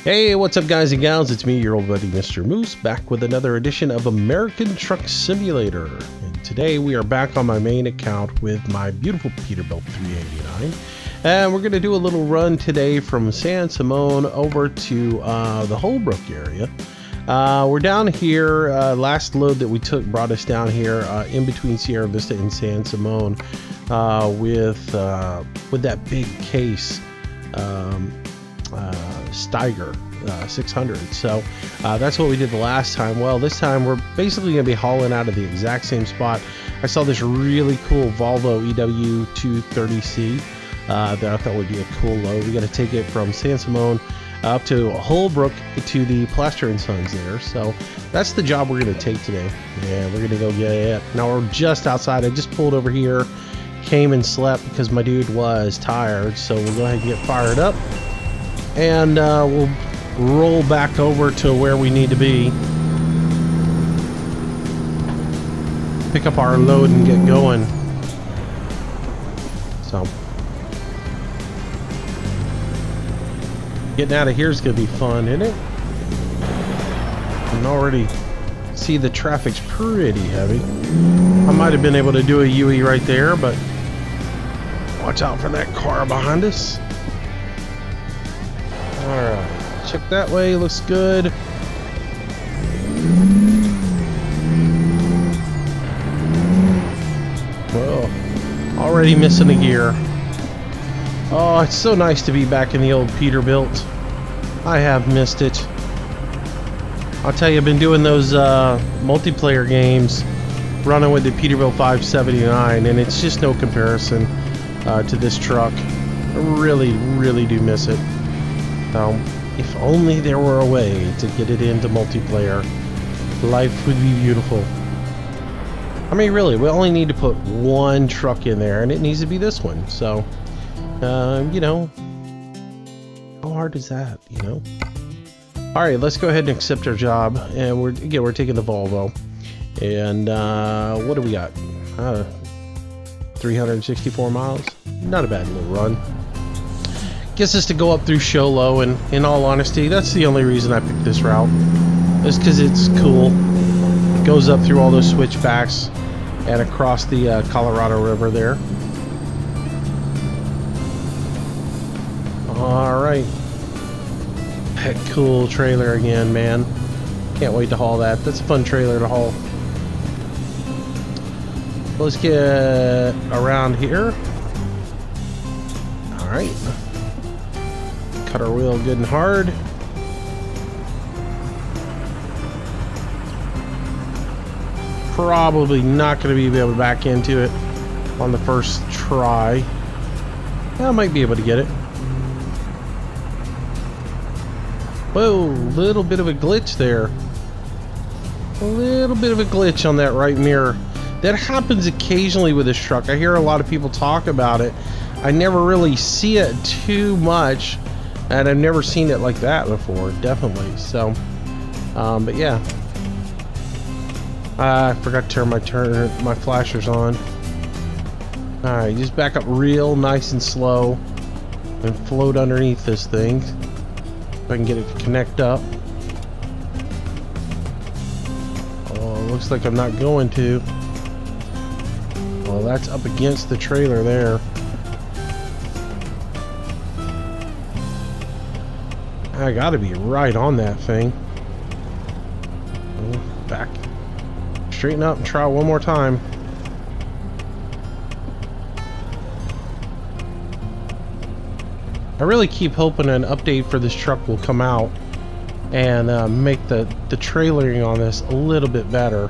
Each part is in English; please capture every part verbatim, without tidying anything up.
Hey, what's up guys and gals? It's me, your old buddy Mister Moose, back with another edition of American Truck Simulator. And today we are back on my main account with my beautiful Peterbilt three eighty-nine. And we're going to do a little run today from San Simon over to uh, the Holbrook area. Uh, we're down here, uh, last load that we took brought us down here uh, in between Sierra Vista and San Simon uh, with, uh, with that big case. Um, Uh, Steiger uh, six hundred. So uh, that's what we did the last time. Well, this time we're basically going to be hauling out of the exact same spot. I saw this really cool Volvo E W two thirty C uh, that I thought would be a cool load. We got to take it from San Simon up to Holbrook to the Plaster and Sons there. So that's the job we're going to take today. And we're going to go get it. Now we're just outside. I just pulled over here, came and slept because my dude was tired. So we'll go ahead and get fired up. And uh, we'll roll back over to where we need to be. Pick up our load and get going. So, getting out of here is going to be fun, isn't it? I can already see the traffic's pretty heavy. I might have been able to do a U E right there, but watch out for that car behind us. Alright, check that way, looks good. Well, already missing a gear. Oh, it's so nice to be back in the old Peterbilt. I have missed it. I'll tell you, I've been doing those uh, multiplayer games, running with the Peterbilt five seventy-nine, and it's just no comparison uh, to this truck. I really, really do miss it. So, if only there were a way to get it into multiplayer, life would be beautiful. I mean, really, we only need to put one truck in there, and it needs to be this one. So, uh, you know, how hard is that, you know? All right, let's go ahead and accept our job. And we're, again, we're taking the Volvo. And uh, what do we got? Uh, three hundred sixty-four miles. Not a bad little run. Gets us to go up through Show Low, and in all honesty, that's the only reason I picked this route. Is because it's cool. It goes up through all those switchbacks and across the uh, Colorado River there. Alright. That cool trailer again, man. Can't wait to haul that. That's a fun trailer to haul. Let's get around here. Alright. Cut our wheel good and hard. Probably not going to be able to back into it on the first try. I might be able to get it. Whoa, little bit of a glitch there. A little bit of a glitch on that right mirror. That happens occasionally with this truck. I hear a lot of people talk about it. I never really see it too much. And I've never seen it like that before, definitely. So, um, but yeah. Uh, I forgot to turn my turn my flashers on. Alright, just back up real nice and slow. And float underneath this thing. If I can get it to connect up. Oh, looks like I'm not going to. Well, that's up against the trailer there. I gotta be right on that thing. Back. Straighten up and try one more time. I really keep hoping an update for this truck will come out and uh, make the, the trailering on this a little bit better.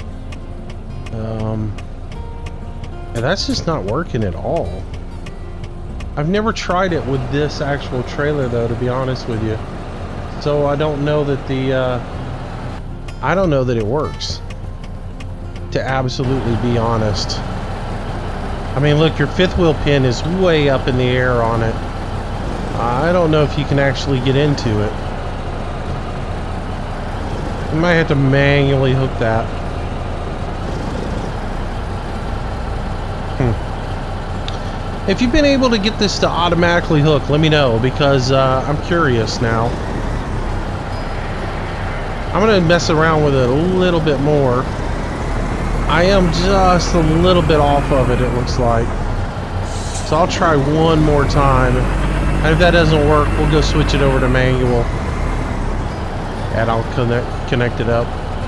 Um, and that's just not working at all. I've never tried it with this actual trailer though, to be honest with you. So I don't know that the, uh, I don't know that it works. To absolutely be honest. I mean, look, your fifth wheel pin is way up in the air on it. I don't know if you can actually get into it. You might have to manually hook that. If you've been able to get this to automatically hook, let me know, because uh, I'm curious now. I'm gonna mess around with it a little bit more. I am just a little bit off of it, it looks like. So I'll try one more time. And if that doesn't work, we'll go switch it over to manual. And I'll connect, connect it up.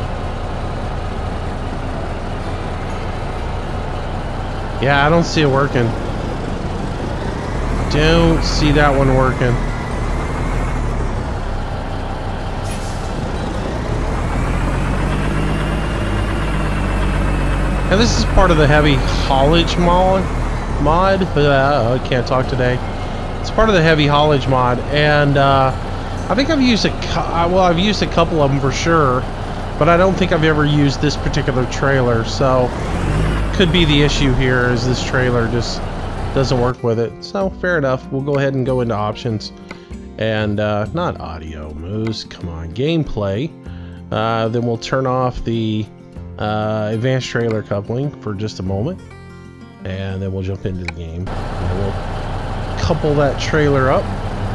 Yeah, I don't see it working. Don't see that one working. And this is part of the heavy haulage mod. Mod, uh, I can't talk today. It's part of the heavy haulage mod, and uh, I think I've used a well, I've used a couple of them for sure, but I don't think I've ever used this particular trailer. So, could be the issue here is this trailer just doesn't work with it. So, fair enough. We'll go ahead and go into options, and uh, not audio moves. Come on, gameplay. Uh, then we'll turn off the Uh, advanced trailer coupling for just a moment, and then we'll jump into the game and we'll couple that trailer up.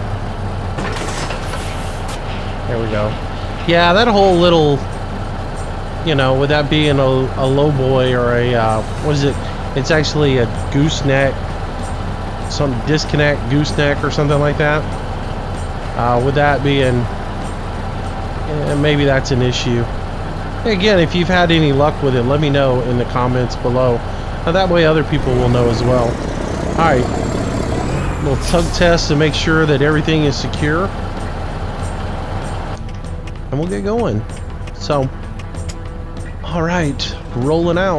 There we go. Yeah, that whole little, you know, with that being a, a low boy or a uh, what is it, it's actually a gooseneck, some disconnect gooseneck or something like that. Uh, with that being, yeah, maybe that's an issue. Again, if you've had any luck with it, let me know in the comments below. Now, that way other people will know as well. Alright, little tug test to make sure that everything is secure. And we'll get going. So, alright, rolling out.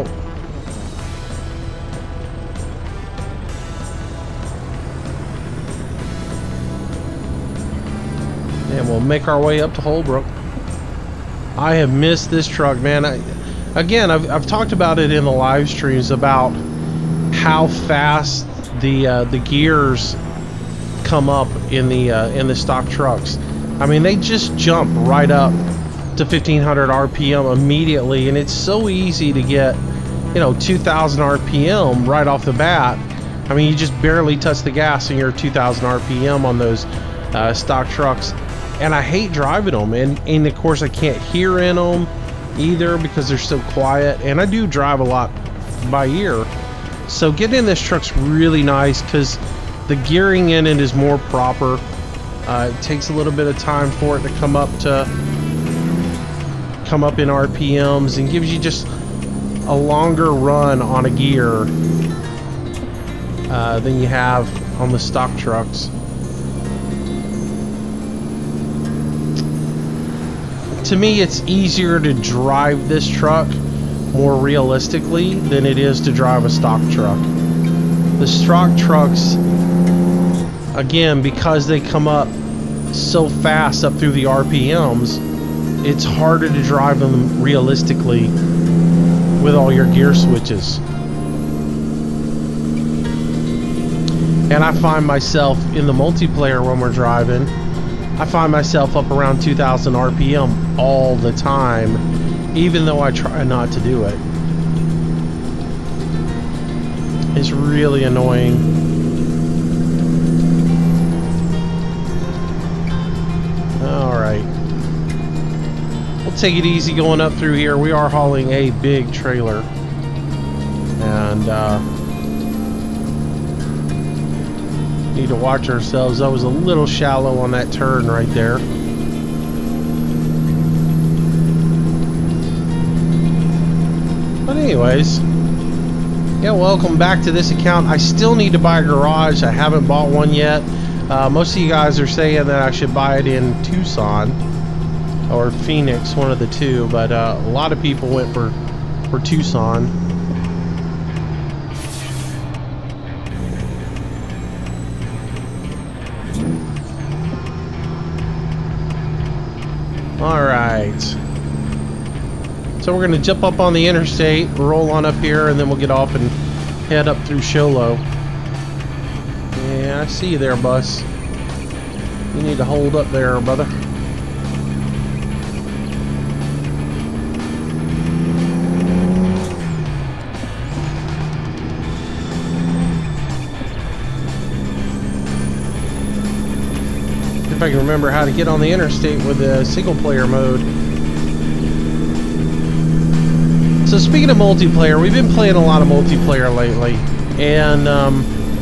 And we'll make our way up to Holbrook. I have missed this truck, man. I, again, I've, I've talked about it in the live streams about how fast the uh, the gears come up in the uh, in the stock trucks. I mean, they just jump right up to fifteen hundred R P M immediately, and it's so easy to get, you know, two thousand R P M right off the bat. I mean, you just barely touch the gas and you're two thousand R P M on those uh, stock trucks. And I hate driving them, and, and of course I can't hear in them either because they're so quiet, and I do drive a lot by ear. So getting in this truck's really nice because the gearing in it is more proper. Uh, it takes a little bit of time for it to come up to come up in R P Ms, and gives you just a longer run on a gear uh, than you have on the stock trucks. To me, it's easier to drive this truck more realistically than it is to drive a stock truck. The stock trucks, again, because they come up so fast up through the R P Ms, it's harder to drive them realistically with all your gear switches. And I find myself in the multiplayer when we're driving, I find myself up around two thousand R P M all the time, even though I try not to do it. It's really annoying. Alright. We'll take it easy going up through here. We are hauling a big trailer. And, uh... need to watch ourselves. That was a little shallow on that turn right there. But anyways, yeah, welcome back to this account. I still need to buy a garage. I haven't bought one yet. Uh, most of you guys are saying that I should buy it in Tucson or Phoenix, one of the two, but uh, a lot of people went for for Tucson. Alright, so we're going to jump up on the interstate, roll on up here, and then we'll get off and head up through Show Low. Yeah, I see you there, bus. You need to hold up there, brother. If I can remember how to get on the interstate with the single player mode. So speaking of multiplayer, we've been playing a lot of multiplayer lately, and um,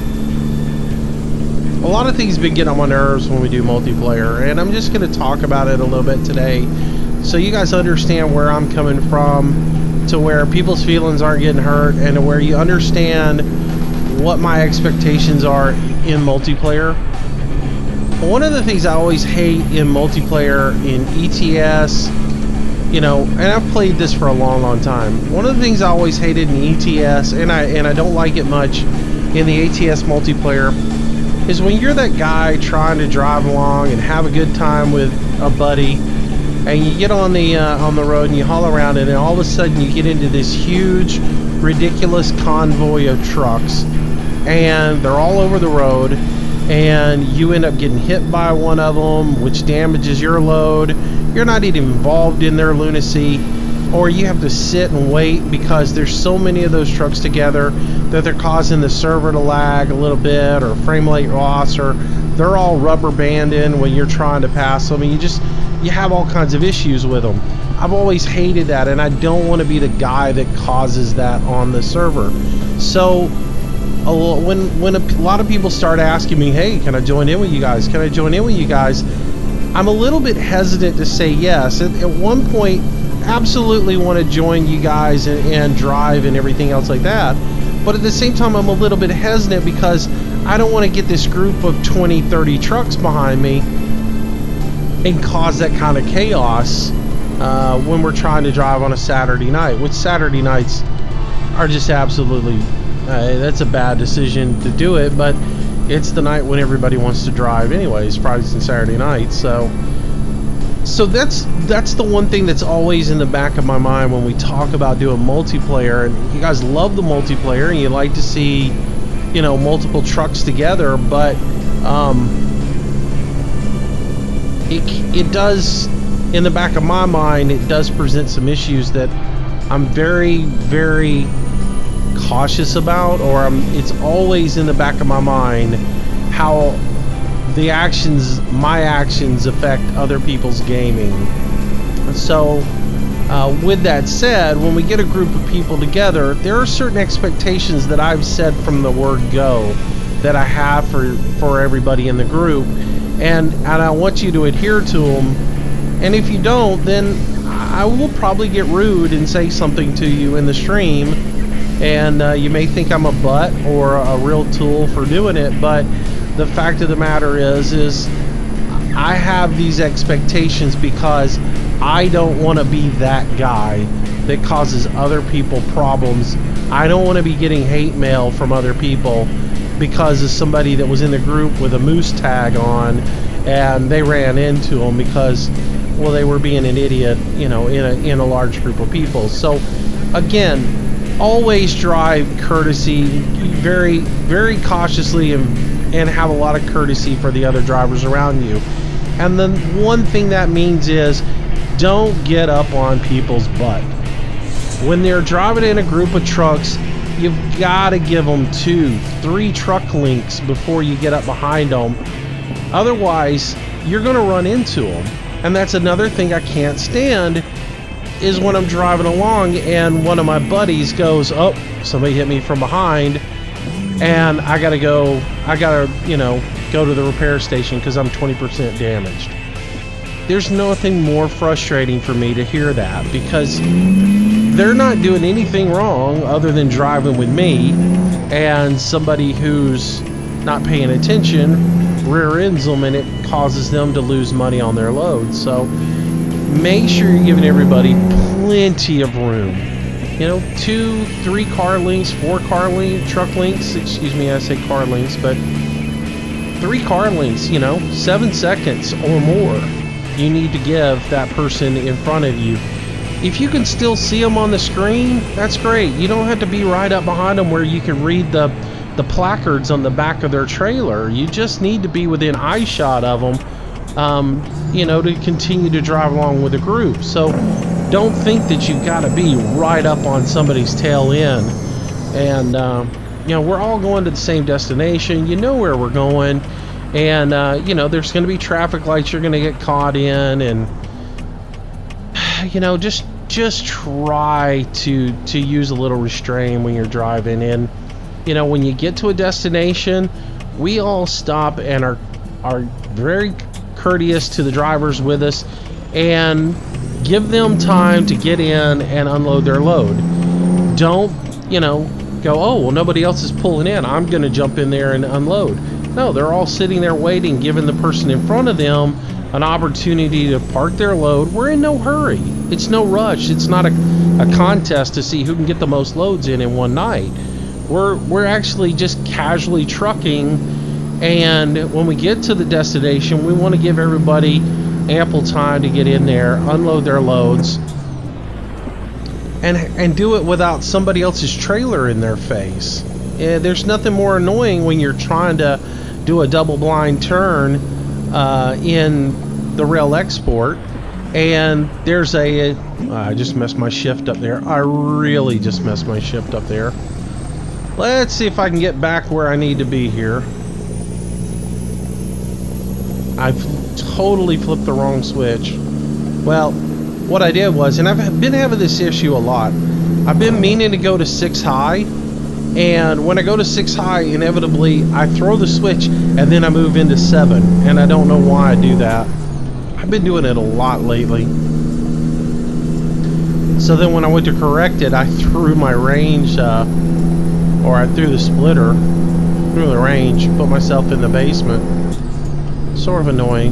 a lot of things have been getting on my nerves when we do multiplayer, and I'm just going to talk about it a little bit today so you guys understand where I'm coming from, to where people's feelings aren't getting hurt, and to where you understand what my expectations are in multiplayer. One of the things I always hate in multiplayer, in E T S, you know, and I've played this for a long, long time. One of the things I always hated in E T S, and I and I don't like it much in the A T S multiplayer, is when you're that guy trying to drive along and have a good time with a buddy, and you get on the uh, on the road and you haul around, and then all of a sudden you get into this huge, ridiculous convoy of trucks, and they're all over the road, and you end up getting hit by one of them, which damages your load. You're not even involved in their lunacy, or you have to sit and wait because there's so many of those trucks together that they're causing the server to lag a little bit, or frame rate loss, or they're all rubber banding when you're trying to pass them, and you just you have all kinds of issues with them. I've always hated that, and I don't want to be the guy that causes that on the server. So when when a lot of people start asking me, hey, can I join in with you guys? Can I join in with you guys? I'm a little bit hesitant to say yes. At, at one point, absolutely want to join you guys and, and drive and everything else like that. But at the same time, I'm a little bit hesitant because I don't want to get this group of twenty, thirty trucks behind me and cause that kind of chaos uh, when we're trying to drive on a Saturday night, which Saturday nights are just absolutely, uh, that's a bad decision to do it, but it's the night when everybody wants to drive anyways, Fridays and Saturday nights. So so that's that's the one thing that's always in the back of my mind when we talk about doing multiplayer. And you guys love the multiplayer and you like to see, you know, multiple trucks together, but um, it, it does, in the back of my mind, it does present some issues that I'm very, very cautious about, or I'm, it's always in the back of my mind how the actions, my actions, affect other people's gaming. So uh, with that said, when we get a group of people together, there are certain expectations that I've said from the word go that I have for for everybody in the group, and and I want you to adhere to them. And if you don't, then I will probably get rude and say something to you in the stream, and uh, you may think I'm a butt or a real tool for doing it, but the fact of the matter is is I have these expectations because I don't want to be that guy that causes other people problems. I don't want to be getting hate mail from other people because of somebody that was in the group with a moose tag on and they ran into them because, well, they were being an idiot, you know, in a in a large group of people. So again, always drive courtesy, very very cautiously, and and have a lot of courtesy for the other drivers around you. And then one thing that means is don't get up on people's butt. When they're driving in a group of trucks, you've got to give them two, three truck links before you get up behind them. Otherwise, you're going to run into them. And that's another thing I can't stand, is when I'm driving along and one of my buddies goes, oh, somebody hit me from behind, and I gotta go, I gotta, you know, go to the repair station because I'm twenty percent damaged. There's nothing more frustrating for me to hear that, because they're not doing anything wrong other than driving with me, and somebody who's not paying attention rear ends them and it causes them to lose money on their load. So make sure you're giving everybody plenty of room. You know, two, three car links, four car link, truck links, excuse me, I say car links, but three car links, you know, seven seconds or more you need to give that person in front of you. If you can still see them on the screen, that's great. You don't have to be right up behind them where you can read the, the placards on the back of their trailer. You just need to be within eye shot of them, um, you know, to continue to drive along with the group. So don't think that you've got to be right up on somebody's tail end. And, uh, you know, we're all going to the same destination. You know where we're going. And, uh, you know, there's going to be traffic lights you're going to get caught in. And, you know, just just try to to use a little restraint when you're driving. And you know, when you get to a destination, we all stop and are are very courteous to the drivers with us and give them time to get in and unload their load. Don't, you know, go, oh, well, nobody else is pulling in, I'm gonna jump in there and unload. No, they're all sitting there waiting, giving the person in front of them an opportunity to park their load. We're in no hurry. It's no rush. It's not a, a contest to see who can get the most loads in in one night. We're, we're actually just casually trucking, and when we get to the destination, we want to give everybody ample time to get in there, unload their loads, and, and do it without somebody else's trailer in their face. Yeah, there's nothing more annoying when you're trying to do a double blind turn uh, in the rail export, and there's a, a I just messed my shift up there. I really just messed my shift up there. Let's see if I can get back where I need to be here. I've totally flipped the wrong switch. Well, what I did was, and I've been having this issue a lot, I've been meaning to go to six high, and when I go to six high, inevitably I throw the switch and then I move into seven, and I don't know why I do that. I've been doing it a lot lately. So then when I went to correct it, I threw my range, uh, or I threw the splitter through the range, put myself in the basement. Sort of annoying.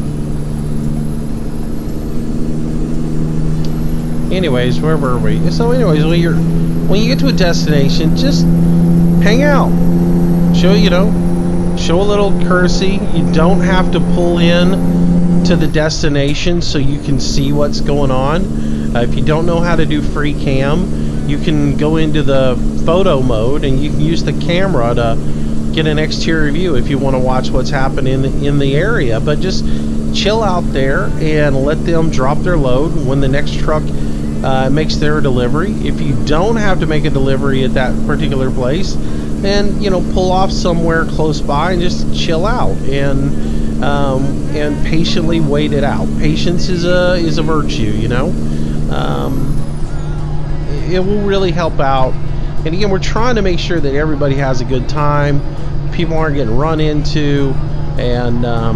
Anyways, where were we? So anyways, when you're when you get to a destination, just hang out. Show, you know, show a little courtesy. You don't have to pull in to the destination so you can see what's going on. Uh, if you don't know how to do free cam, you can go into the photo mode and you can use the camera to get an exterior view if you want to watch what's happening in the, in the area. But just chill out there and let them drop their load when the next truck uh, makes their delivery. If you don't have to make a delivery at that particular place, then, you know, pull off somewhere close by and just chill out and um, and patiently wait it out. Patience is a is a virtue, you know. Um, it will really help out. And again, we're trying to make sure that everybody has a good time, people aren't getting run into, and um,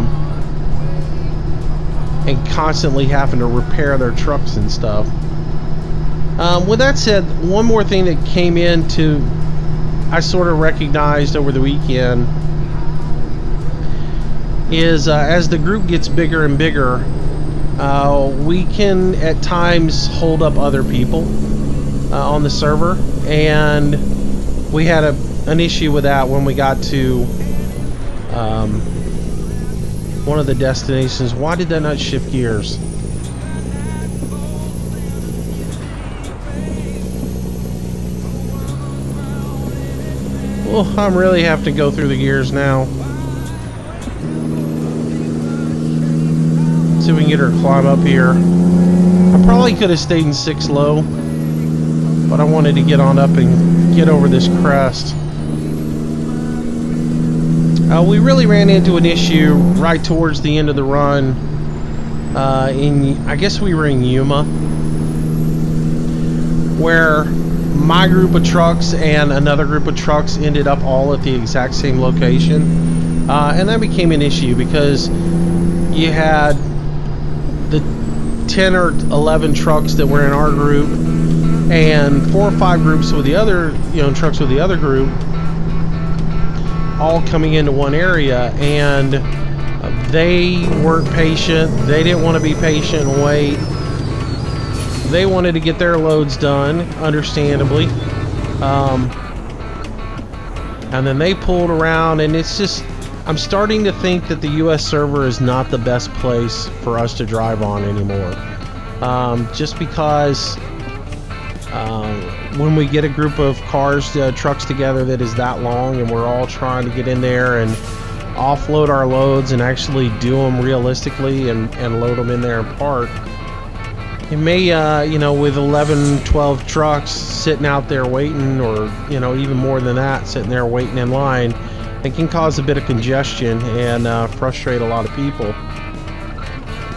and constantly having to repair their trucks and stuff. Um, with that said, one more thing that came into, I sort of recognized over the weekend, is uh, as the group gets bigger and bigger, uh, we can at times hold up other people uh, on the server, and we had a, an issue with that when we got to um, one of the destinations. Why did that not shift gears? Well, I'm really have to go through the gears now. See if we can get her to climb up here. I probably could have stayed in six low, but I wanted to get on up and get over this crest. Uh, we really ran into an issue right towards the end of the run. Uh, in I guess we were in Yuma, where my group of trucks and another group of trucks ended up all at the exact same location, uh, and that became an issue because you had the ten or eleven trucks that were in our group and four or five groups with the other, you know, trucks with the other group, all coming into one area, and they weren't patient. They didn't want to be patient and wait. They wanted to get their loads done, understandably. Um, and then they pulled around, and it's just, I'm starting to think that the U S server is not the best place for us to drive on anymore. Um, just because um, when we get a group of cars, uh, trucks together that is that long, and we're all trying to get in there and offload our loads and actually do them realistically and, and load them in there and park. It may, uh, you know, with eleven, twelve trucks sitting out there waiting, or, you know, even more than that, sitting there waiting in line, it can cause a bit of congestion and uh, frustrate a lot of people.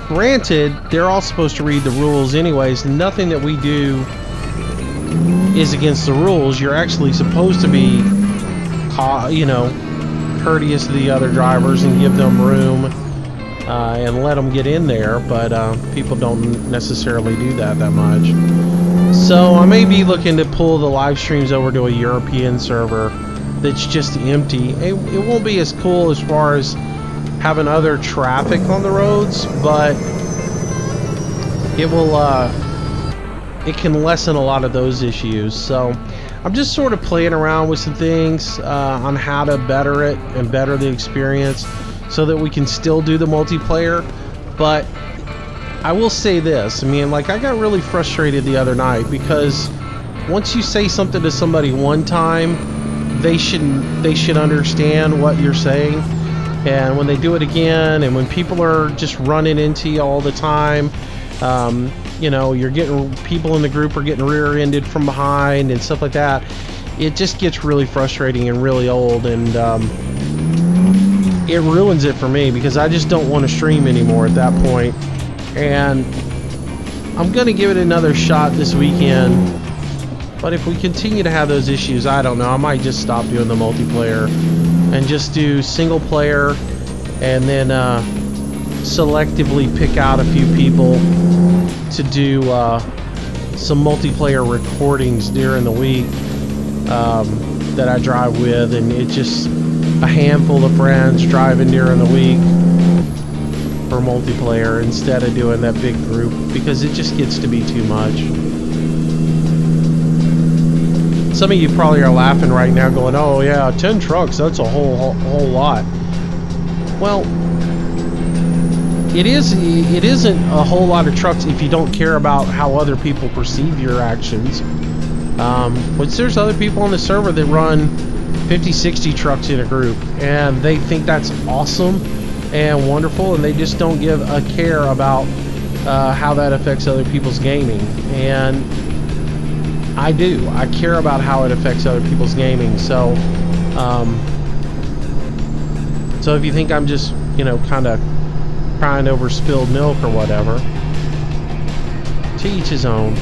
Granted, they're all supposed to read the rules anyways. Nothing that we do is against the rules. You're actually supposed to be, you know, courteous to the other drivers and give them room uh, and let them get in there, but uh, people don't necessarily do that that much. So I may be looking to pull the live streams over to a European server that's just empty. It, it won't be as cool as far as having other traffic on the roads, but it will uh, it can lessen a lot of those issues. So I'm just sort of playing around with some things uh, on how to better it and better the experience so that we can still do the multiplayer. But I will say this, I mean, like, I got really frustrated the other night because once you say something to somebody one time, they should they should understand what you're saying. And when they do it again, and when people are just running into you all the time, um, you know, you're getting, people in the group are getting rear-ended from behind and stuff like that, it just gets really frustrating and really old, and um, it ruins it for me because I just don't want to stream anymore at that point. And I'm going to give it another shot this weekend, but if we continue to have those issues, I don't know, I might just stop doing the multiplayer and just do single player, and then uh, selectively pick out a few people to do uh, some multiplayer recordings during the week um, that I drive with, and it's just a handful of friends driving during the week for multiplayer instead of doing that big group, because it just gets to be too much. Some of you probably are laughing right now going, oh yeah, ten trucks, that's a whole, whole, whole lot. Well, it is, it isn't a whole lot of trucks if you don't care about how other people perceive your actions. Um, which there's other people on the server that run fifty, sixty trucks in a group, and they think that's awesome and wonderful, and they just don't give a care about uh, how that affects other people's gaming. And I do. I care about how it affects other people's gaming. So, um, so if you think I'm just, you know, kind of crying over spilled milk or whatever, to each his own.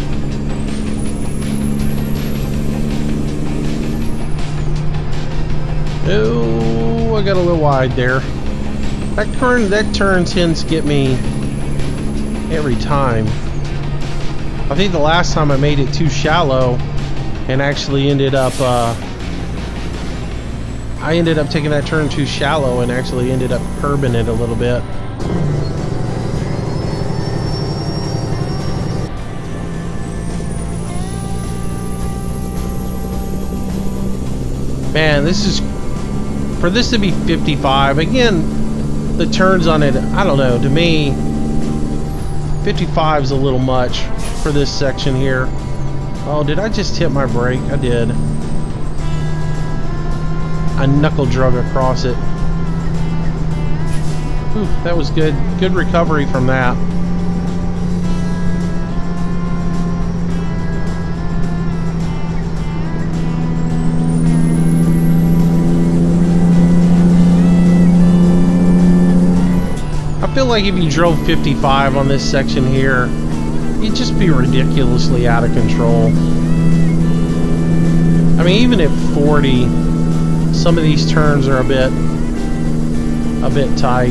Oh, I got a little wide there. That turn, that turn tends to get me every time. I think the last time I made it too shallow and actually ended up uh, I ended up taking that turn too shallow and actually ended up curbing it a little bit. Man, this is, for this to be fifty-five, again, the turns on it, I don't know, to me fifty-five is a little much for this section here. Oh, did I just hit my brake? I did. I knuckle drug across it. Whew, that was good. Good recovery from that. I feel like if you drove fifty-five on this section here, you'd just be ridiculously out of control. I mean, even at forty, some of these turns are a bit a bit tight.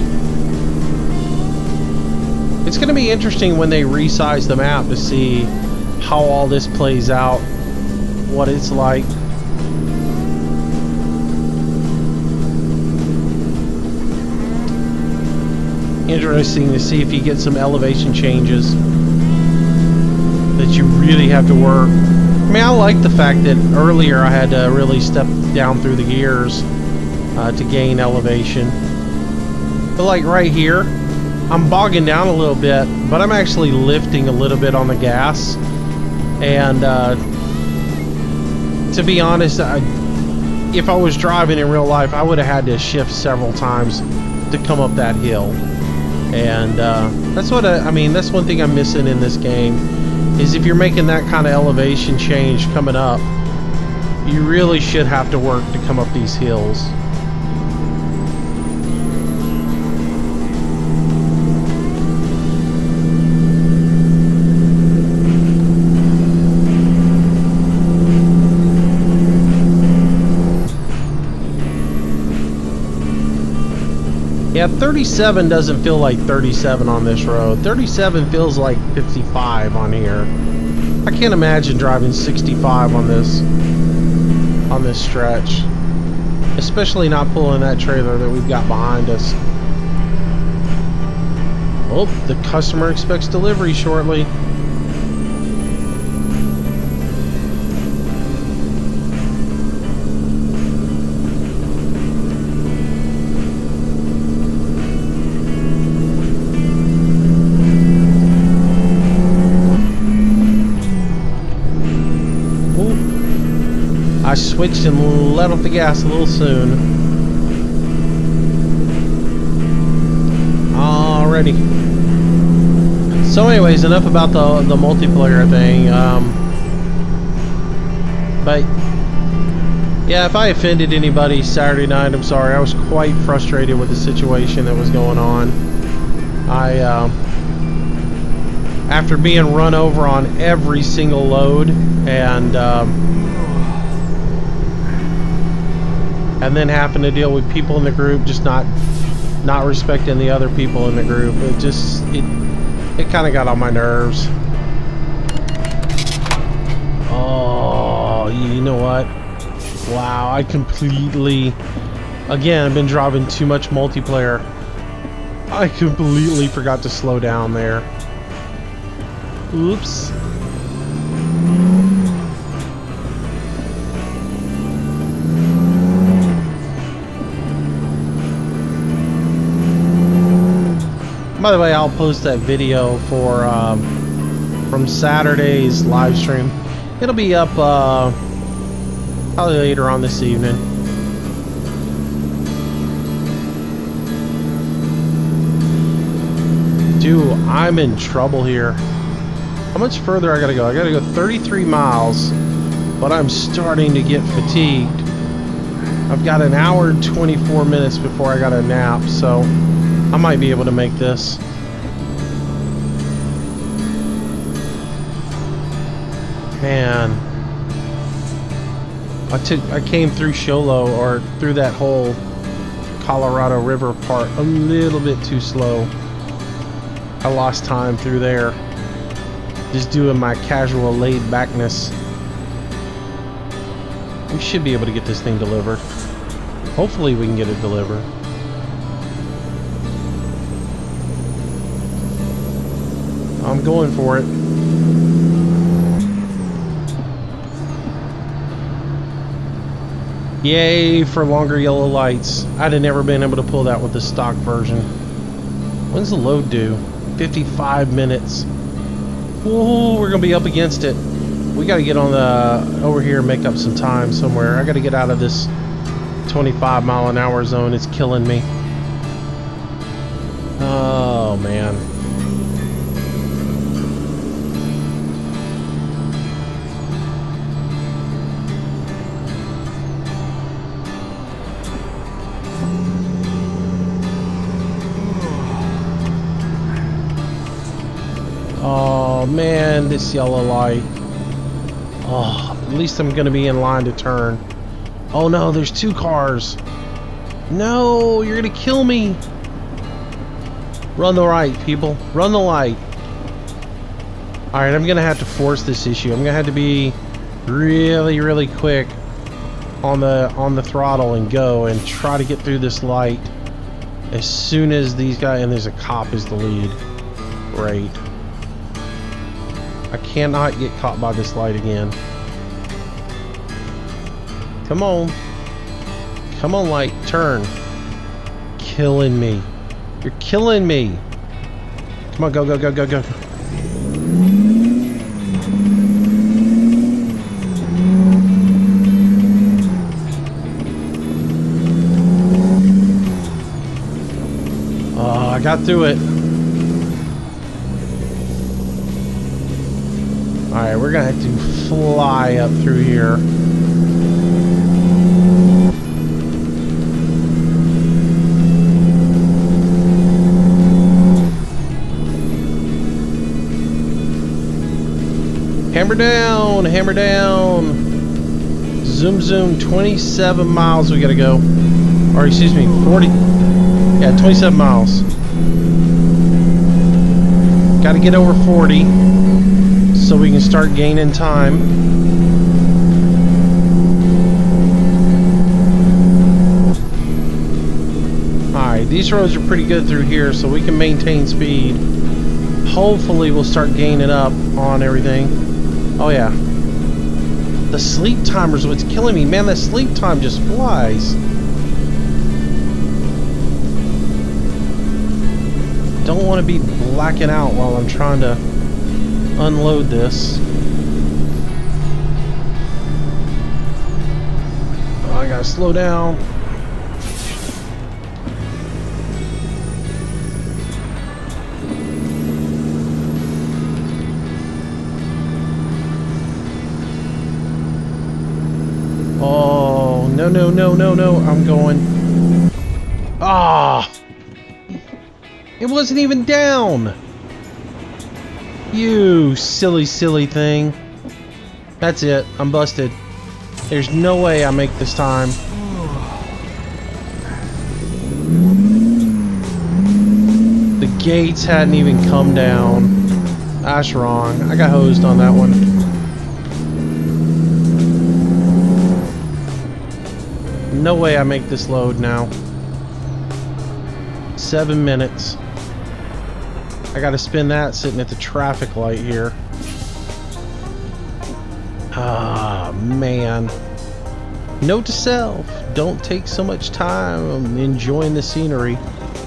It's going to be interesting when they resize the map to see how all this plays out, what it's like. Interesting to see if you get some elevation changes that you really have to work. I mean, I like the fact that earlier I had to really step down through the gears uh, to gain elevation. But like right here, I'm bogging down a little bit, but I'm actually lifting a little bit on the gas. And uh, to be honest, I, if I was driving in real life, I would have had to shift several times to come up that hill. And uh, that's what I, I mean, that's one thing I'm missing in this game, is if you're making that kind of elevation change coming up, you really should have to work to come up these hills. Yeah, thirty-seven doesn't feel like thirty-seven on this road. thirty-seven feels like fifty-five on here. I can't imagine driving sixty-five on this on this stretch. Especially not pulling that trailer that we've got behind us. Oh, the customer expects delivery shortly. I switched and let off the gas a little soon. Alrighty. So anyways, enough about the, the multiplayer thing. Um, but, yeah, if I offended anybody Saturday night, I'm sorry. I was quite frustrated with the situation that was going on. I, uh, after being run over on every single load, and, um, and then having to deal with people in the group just not not respecting the other people in the group, it just it it kind of got on my nerves. Oh, you know what? Wow, I completely, again, I've been driving too much multiplayer. I completely forgot to slow down there. Oops. By the way, I'll post that video for um, from Saturday's live stream. It'll be up uh, probably later on this evening. Dude, I'm in trouble here. How much further I gotta go? I gotta go thirty-three miles, but I'm starting to get fatigued. I've got an hour and twenty-four minutes before I got a nap, so I might be able to make this. Man, I took I came through Sholo, or through that whole Colorado River part, a little bit too slow. I lost time through there, just doing my casual laid backness. We should be able to get this thing delivered. Hopefully we can get it delivered. I'm going for it. Yay for longer yellow lights. I'd have never been able to pull that with the stock version. When's the load due? fifty-five minutes. Whoa, we're gonna be up against it. We gotta get on the over here and make up some time somewhere. I gotta get out of this twenty-five mile an hour zone. It's killing me. Oh man. Oh man, this yellow light. Oh, at least I'm gonna be in line to turn. Oh no, there's two cars. No, you're gonna kill me. Run the right, people. Run the light. Alright, I'm gonna have to force this issue. I'm gonna have to be really, really quick on the on the throttle and go and try to get through this light as soon as these guys, and there's a cop is the lead. Great. I cannot get caught by this light again. Come on. Come on, light. Turn. Killing me. You're killing me. Come on, go, go, go, go, go. Oh, I got through it. Alright, we're gonna have to fly up through here. Hammer down, hammer down. Zoom, zoom, twenty-seven miles we gotta go. Or excuse me, forty. Yeah, twenty-seven miles. Got to get over forty so we can start gaining time. Alright, these roads are pretty good through here, so we can maintain speed. Hopefully we'll start gaining up on everything. Oh yeah. The sleep timer's what's killing me. Man, that sleep time just flies. Don't want to be blacking out while I'm trying to unload this. Oh, I gotta slow down. Oh, no, no, no, no, no. I'm going. Ah! It wasn't even down! You silly, silly thing. That's it. I'm busted. There's no way I make this time. The gates hadn't even come down. That's wrong. I got hosed on that one. No way I make this load now. Seven minutes. I gotta spin that sitting at the traffic light here. Ah, man. Note to self, don't take so much time enjoying the scenery.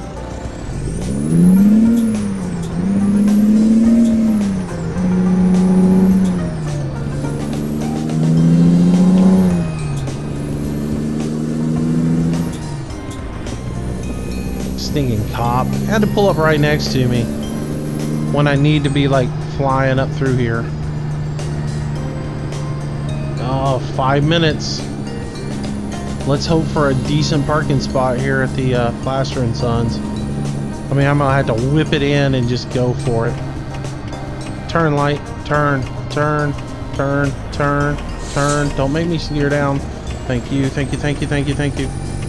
Stinking cop. Had to pull up right next to me when I need to be like flying up through here. Oh, five minutes. Let's hope for a decent parking spot here at the uh, Plaster and Sons. I mean, I'm gonna have to whip it in and just go for it. Turn light, turn, turn, turn, turn, turn. Don't make me steer down. Thank you, thank you, thank you, thank you, thank you.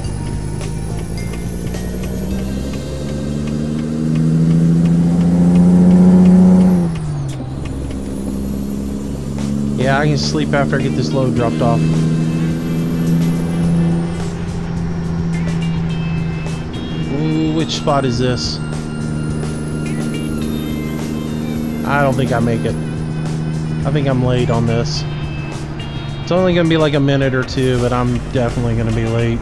Yeah, I can sleep after I get this load dropped off. Ooh, which spot is this? I don't think I make it. I think I'm late on this. It's only gonna be like a minute or two, but I'm definitely gonna be late.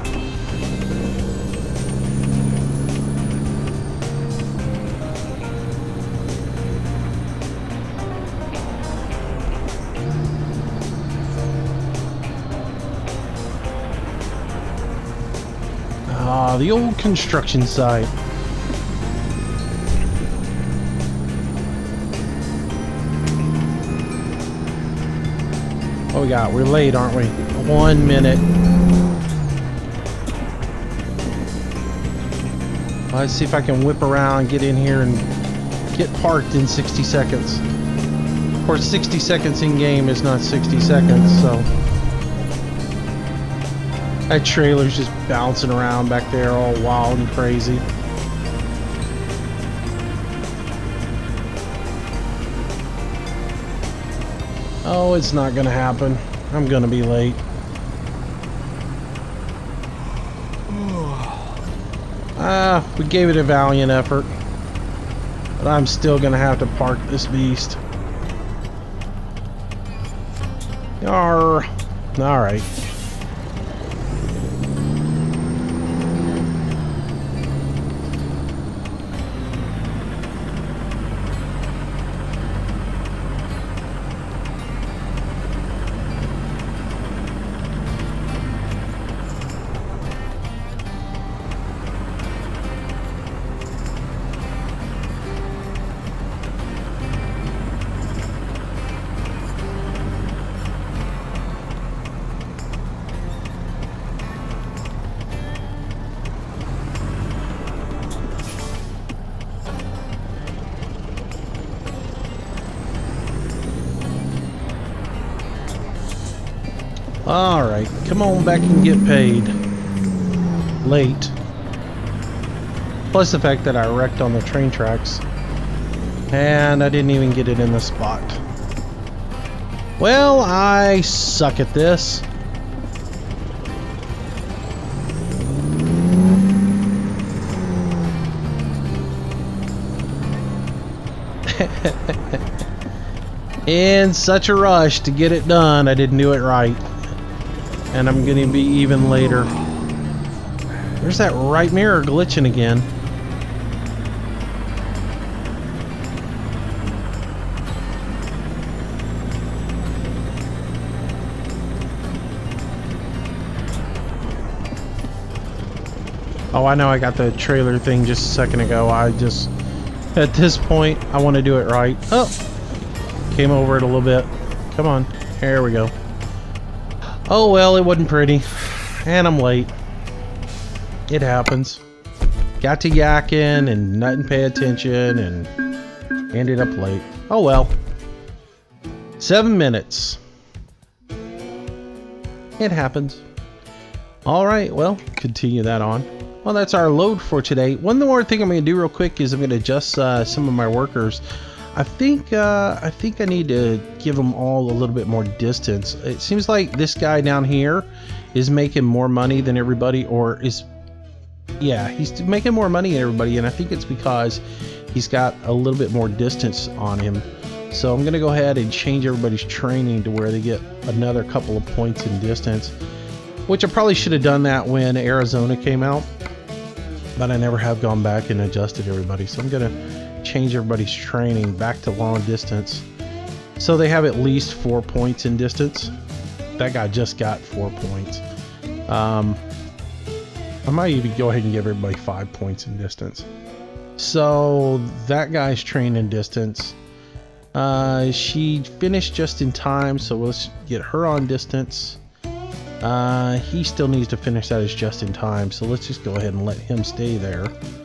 Ah, the old construction site. What we got? We're late, aren't we? One minute. Let's see if I can whip around, get in here, and get parked in sixty seconds. Of course, sixty seconds in game is not sixty seconds, so. That trailer's just bouncing around back there all wild and crazy. Oh, it's not gonna happen. I'm gonna be late. Ah, we gave it a valiant effort. But I'm still gonna have to park this beast. Arr. Alright. Alright, come on back and get paid. Late. Plus the fact that I wrecked on the train tracks. And I didn't even get it in the spot. Well, I suck at this. In such a rush to get it done, I didn't do it right. And I'm gonna be even later. There's that right mirror glitching again. Oh, I know I got the trailer thing just a second ago. I just, at this point, I want to do it right. Oh, came over it a little bit. Come on, here we go. Oh well, it wasn't pretty, and I'm late. It happens. Got to yakking and not pay attention and ended up late. Oh well. Seven minutes. It happens. All right, well, continue that on. Well, that's our load for today. One more thing I'm going to do real quick is I'm going to adjust uh, some of my workers. I think uh, I think I need to give them all a little bit more distance. It seems like this guy down here is making more money than everybody, or is, yeah, he's making more money than everybody, and I think it's because he's got a little bit more distance on him. So I'm going to go ahead and change everybody's training to where they get another couple of points in distance, which I probably should have done that when Arizona came out, but I never have gone back and adjusted everybody. So I'm going to change everybody's training back to long distance so they have at least four points in distance. That guy just got four points. Um, I might even go ahead and give everybody five points in distance. So that guy's training distance. Uh, she finished just in time, so let's get her on distance. Uh, he still needs to finish that as just in time, so let's just go ahead and let him stay there.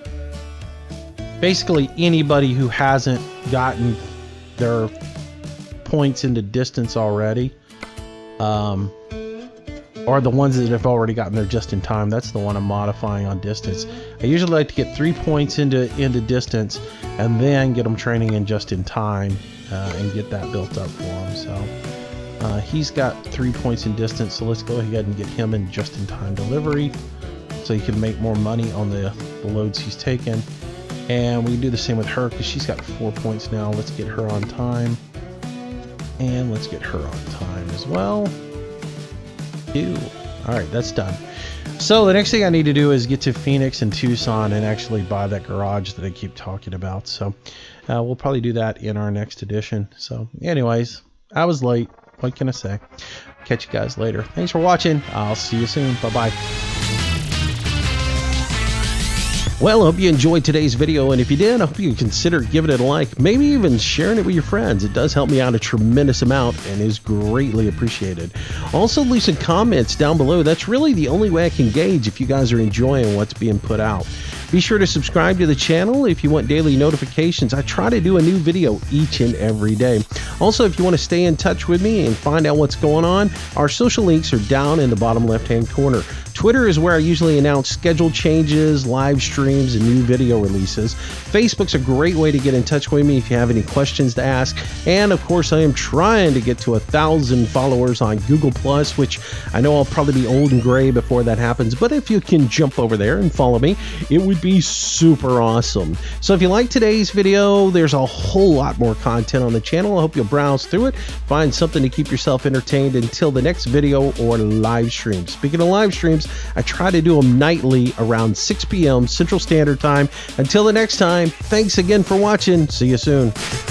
Basically, anybody who hasn't gotten their points into distance already, um, or the ones that have already gotten there just in time, that's the one I'm modifying on distance. I usually like to get three points into into distance and then get them training in just in time uh, and get that built up for them. So. Uh, he's got three points in distance, so let's go ahead and get him in just-in-time delivery so he can make more money on the, the loads he's taken. And we can do the same with her because she's got four points now. Let's get her on time. And let's get her on time as well. Ew. Alright, that's done. So the next thing I need to do is get to Phoenix and Tucson and actually buy that garage that I keep talking about. So uh, we'll probably do that in our next edition. So anyways, I was late. What can I say? Catch you guys later. Thanks for watching. I'll see you soon. Bye-bye. Well, I hope you enjoyed today's video, and if you did, I hope you consider giving it a like, maybe even sharing it with your friends. It does help me out a tremendous amount and is greatly appreciated. Also, leave some comments down below. That's really the only way I can gauge if you guys are enjoying what's being put out. Be sure to subscribe to the channel if you want daily notifications. I try to do a new video each and every day. Also, if you want to stay in touch with me and find out what's going on, our social links are down in the bottom left-hand corner. Twitter is where I usually announce schedule changes, live streams, and new video releases. Facebook's a great way to get in touch with me if you have any questions to ask. And of course, I am trying to get to a thousand followers on Google Plus, which I know I'll probably be old and gray before that happens. But if you can jump over there and follow me, it would be super awesome. So if you like today's video, there's a whole lot more content on the channel. I hope you'll browse through it, find something to keep yourself entertained until the next video or live stream. Speaking of live streams, I try to do them nightly around six P M Central Standard Time. Until the next time, thanks again for watching. See you soon.